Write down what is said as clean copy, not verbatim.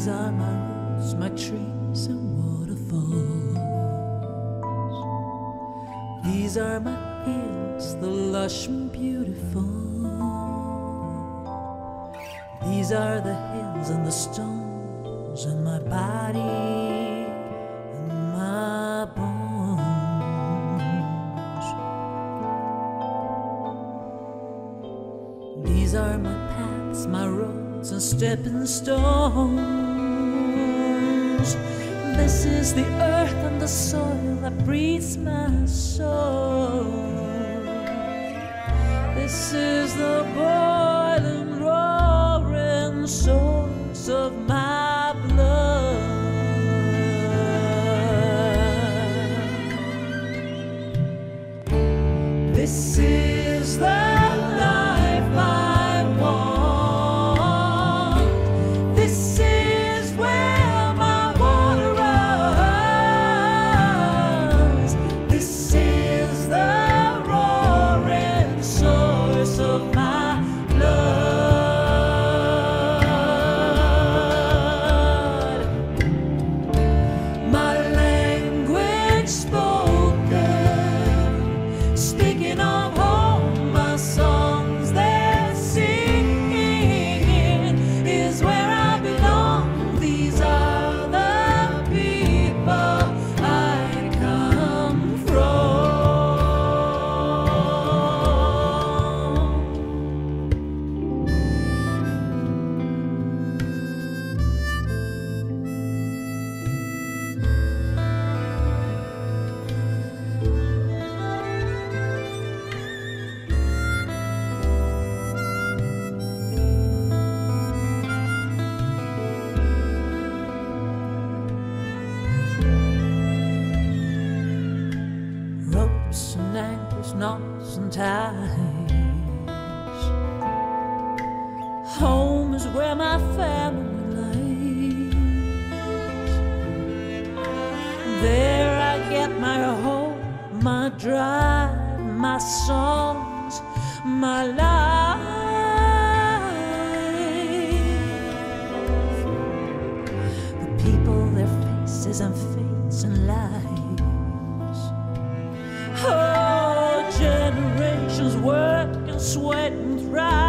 These are my roots, my trees and waterfalls. These are my fields, the lush and beautiful. These are the hills and the stones and my body and my bones. These are my paths, my roads and stepping stones. This is the earth and the soil that breathes my soul. This is the boiling, roaring source of my blood. This is the life I want. This is where my water runs. This is the roaring source of my blood. My language spoken, speaking of home, my songs they're singing is where I belong. These are the people I come from. Ropes and anchors, knots and ties. Home is where my family lies. There I get my hope, my drive, my songs, my life. The people, their faces and fates and lives. Oh, generations work and sweat and thrive.